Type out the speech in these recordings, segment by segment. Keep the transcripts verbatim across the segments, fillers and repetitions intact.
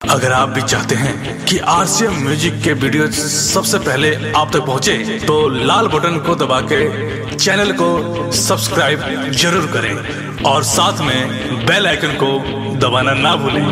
अगर आप भी चाहते हैं कि आरसीएम म्यूजिक के वीडियो सबसे पहले आप तक पहुंचे, तो लाल बटन को दबा के चैनल को सब्सक्राइब जरूर करें और साथ में बेल आइकन को दबाना ना भूलें।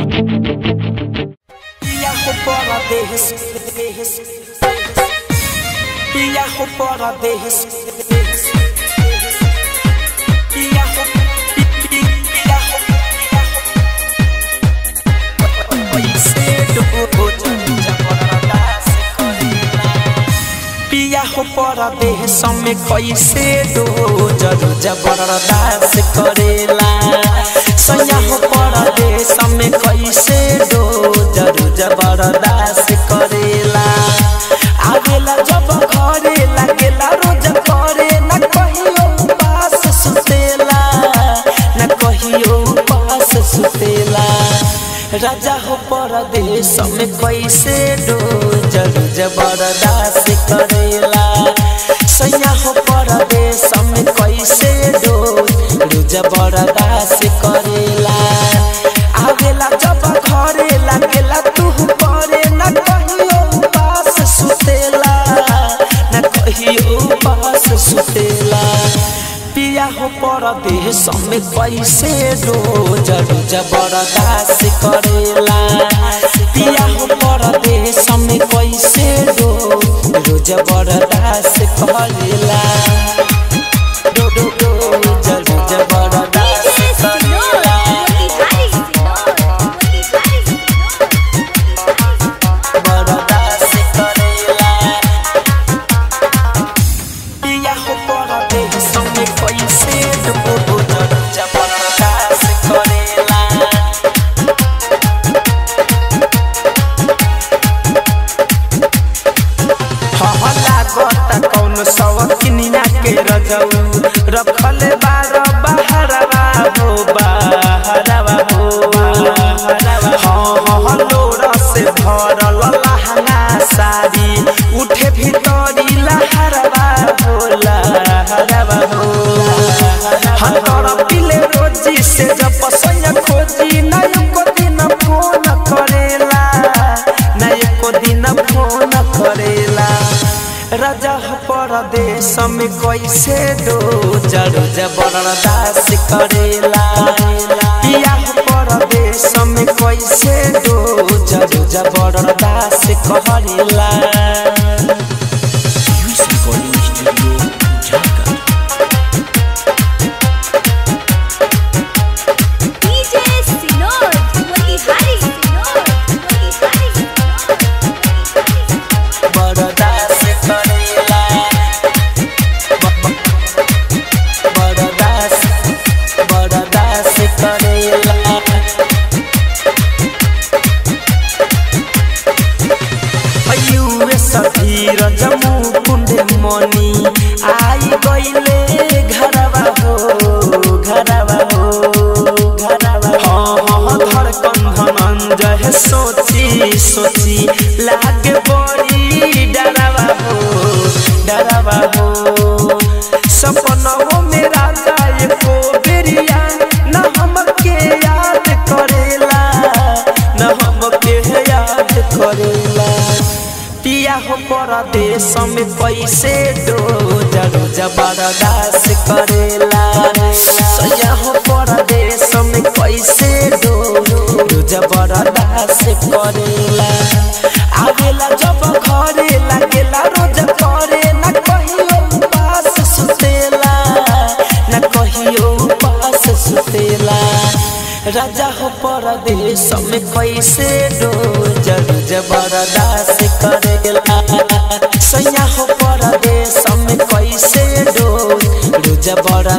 पिया हो परदेश में कैसे दो जरूर जबरदस्त करेला। सैया हो परदेश में कैसे दो जरूर जबरदस्त करेला। आवेला जब घरे लागेला रोज करे न कहियो पास सुतेला, न कहियो पास सुतेला। राजा हो परदेश में कैसे दो जरूर जबरदस्त करेला। सैया हो परदेश में कैसे दो जरूर जबरदस्त करेला। आवेला जब घरे लागेला तू करे न कहियो पास सुतेला, न कहियो पास सुतेला। पिया हो परदेश में कैसे दो जरूर जबरदस्त करेला। पिया हो परदेश में कैसे दो जरूर जबरदस्त करेला। दो दो दो जरूर जबरदस्त करेला। बरदास्त करेला। पिया हो परदेश में कैसे दो जरूर जबरदस्त करेला। कौन सवकिनिया के रजऊ रखले बार बहरवा हो बहरवा हो। हाँ हाँ लोरा से भरल लहंगा साड़ी उठे भीतरी लहरवा हो लहरवा हो। हाँ तोरा पिले रोजी से जब पसंद खोजी न एको दिन फोन करेला, न एको दिन फोन करेला। राजा हो परदेश में कैसे दो जरूर जबरदस्त करेला। पिया हो परदेश में कैसे दो जरूर जबरदस्त करेला। जमू कुंडे मनी आई गईले घरवा हो घरवा हो घरवा। हाँ हाँ धड़कन धनंजय सोची सोची लागे बड़ी डरवा हो डरवा हो। सपनों में राजा एको बेरिया न हमके याद करेला, न हमके याद करेला। पिया हो परदेश में कैसे दो जरूर जबरदस्त करेला। सैया हो परदेश में कैसे दो जरूर जबरदस्त करेला। आवेला जब घरे लागेला रोज करे न कहियो पास सुतेला, न कहियो पास सुतेला। राजा हो परदेश में कैसे दो जरूर जबरदस्त करेला। सैया हो परदेश में कैसे दो जरूर जबरदस्त